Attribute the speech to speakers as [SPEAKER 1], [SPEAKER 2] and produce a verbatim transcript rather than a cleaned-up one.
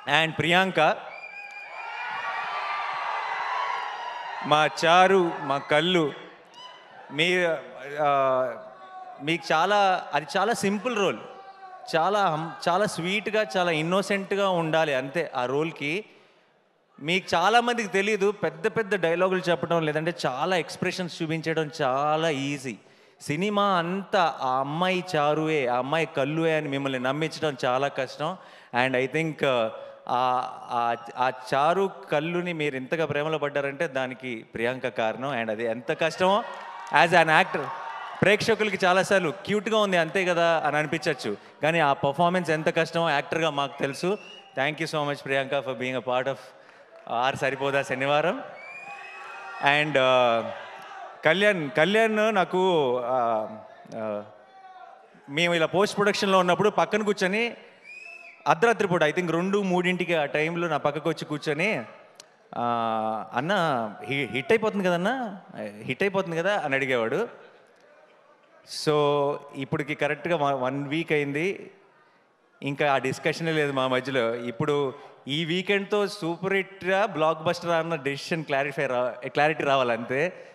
[SPEAKER 1] And Priyanka, మా చారు, మా కళ్ళు, మీ మీకు చాలా అది చాలా సింపుల్ రోల్, చాలా చాలా స్వీట్గా, చాలా ఇన్నోసెంట్గా ఉండాలి అంతే ఆ రోల్కి. మీకు చాలామందికి తెలియదు, పెద్ద పెద్ద డైలాగులు చెప్పడం లేదంటే చాలా ఎక్స్ప్రెషన్స్ చూపించడం చాలా ఈజీ. సినిమా అంతా ఆ అమ్మాయి చారువే, ఆ అమ్మాయి కళ్ళువే అని మిమ్మల్ని నమ్మించడం చాలా కష్టం. అండ్ ఐ థింక్ ఆ చారు కళ్ళుని మీరు ఇంతగా ప్రేమలో పడ్డారంటే దానికి ప్రియాంక కారణం. అండ్ అది ఎంత కష్టమో యాజ్ అన్ యాక్టర్ ప్రేక్షకులకి చాలాసార్లు క్యూట్గా ఉంది అంతే కదా అని అనిపించవచ్చు, కానీ ఆ పర్ఫార్మెన్స్ ఎంత కష్టమో యాక్టర్గా మాకు తెలుసు. Thank you so much Priyanka for being a part of our Saripodhaa Sanivaaram. And Kalyan Kalyan నాకు మేము ఇలా పోస్ట్ ప్రొడక్షన్లో ఉన్నప్పుడు పక్కన కూర్చొని అర్ధరాత్రి పూట ఐ థింక్ రెండు మూడింటికి ఆ టైంలో నా పక్కకు వచ్చి కూర్చొని అన్న హిట్ అయిపోతుంది కదన్నా, హిట్ అయిపోతుంది కదా అని అడిగేవాడు. సో ఇప్పటికి కరెక్ట్గా వన్ వీక్ అయింది, ఇంకా ఆ డిస్కషనే లేదు మా మధ్యలో. ఇప్పుడు ఈ వీకెండ్తో సూపర్ హిట్గా బ్లాక్ బస్టర్ అన్న డెసిషన్ క్లారిఫై రా క్లారిటీ రావాలంతే.